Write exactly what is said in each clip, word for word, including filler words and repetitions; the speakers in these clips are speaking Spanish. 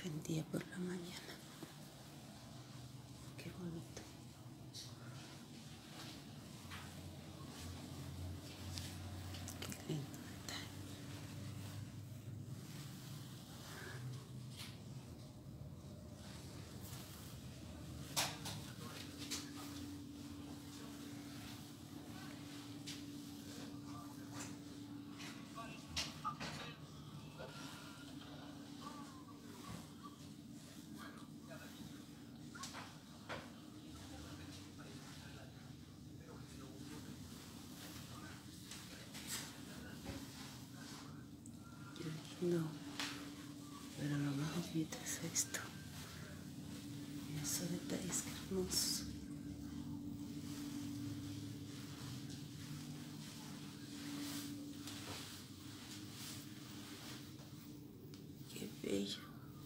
defendía por la mañana. Qué bonito. Qué lindo detalle. No, pero lo más bonito es esto. Esos detalles, que hermosos. Qué bello.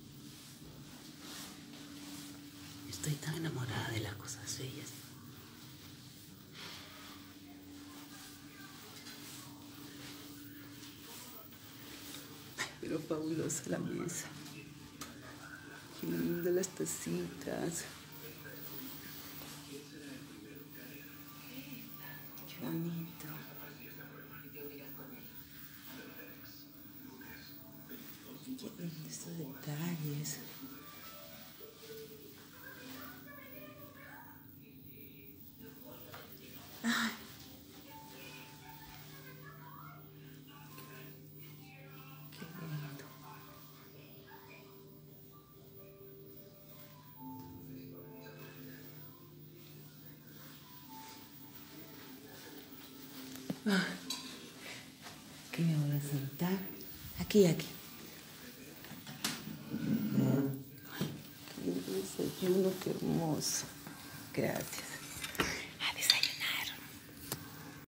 Estoy tan enamorada de las cosas bellas. Pero fabulosa la mesa. Qué lindas las tacitas. Qué bonito. Qué lindos estos detalles. Ay. Qué lindo. Ah. Aquí me voy a sentar. Aquí, aquí. Ay, qué lindo desayuno, qué hermoso. Gracias.